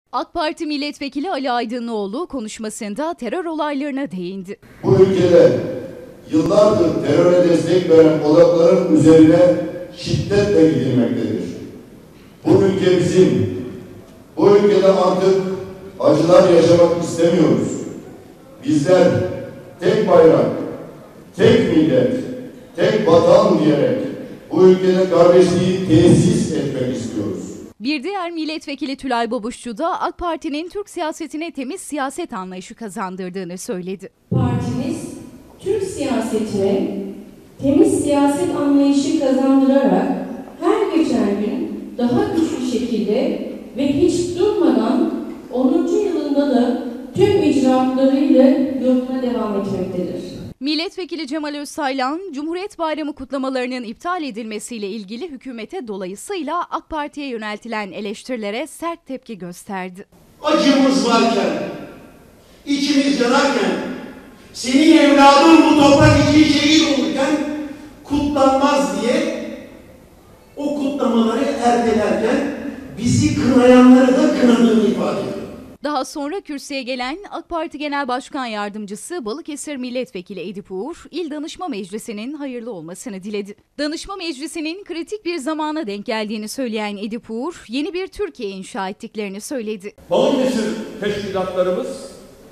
AK Parti Milletvekili Ali Aydınlıoğlu konuşmasında terör olaylarına değindi. Bu ülkede yıllardır teröre destek veren odakların üzerine şiddetle gidilmektedir. Bu ülke bizim. Bu ülkede artık acılar yaşamak istemiyoruz. Bizler tek bayrak, tek millet, tek vatan diyerek bu ülkede kardeşliği tesis etmek istiyoruz. Bir diğer milletvekili Tülay Babuşçu da AK Parti'nin Türk siyasetine temiz siyaset anlayışı kazandırdığını söyledi. Partimiz Türk siyasetine temiz siyaset anlayışı kazandırarak her geçen gün daha güçlü şekilde ve hiç durmadan 10. yılında da tüm icraatlarıyla yoluna devam etmektedir. Milletvekili Cemal Öztaylan, Cumhuriyet Bayramı kutlamalarının iptal edilmesiyle ilgili hükümete dolayısıyla AK Parti'ye yöneltilen eleştirilere sert tepki gösterdi. Acımız varken, içimiz yanarken, senin evladın bu toprak için şehit olurken kutlanmaz diye o kutlamaları ertelerken bizi kınayanları da kınadığını ifade ediyor. Daha sonra kürsüye gelen AK Parti Genel Başkan Yardımcısı Balıkesir Milletvekili Edip Uğur, İl Danışma Meclisi'nin hayırlı olmasını diledi. Danışma Meclisi'nin kritik bir zamana denk geldiğini söyleyen Edip Uğur, yeni bir Türkiye inşa ettiklerini söyledi. Balıkesir teşkilatlarımız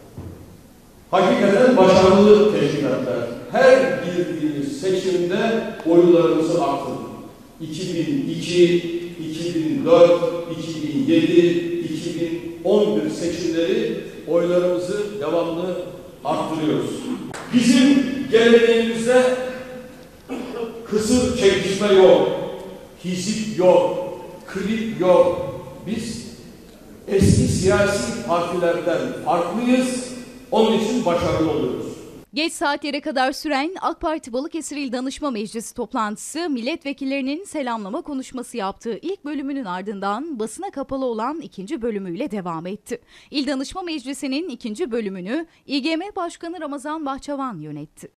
hakikaten başarılı teşkilatlar. Her girdiğimiz seçimde oylarımızı arttırdık. 2002, 2004, 2007, 2011 seçimleri oylarımızı devamlı arttırıyoruz. Bizim geleneğimizde kısır çekişme yok, hizip yok, klip yok. Biz eski siyasi partilerden farklıyız, onun için başarılı oluyoruz. Geç saatlere kadar süren AK Parti Balıkesir İl Danışma Meclisi toplantısı milletvekillerinin selamlama konuşması yaptığı ilk bölümünün ardından basına kapalı olan ikinci bölümüyle devam etti. İl Danışma Meclisi'nin ikinci bölümünü İGM Başkanı Ramazan Bahçavan yönetti.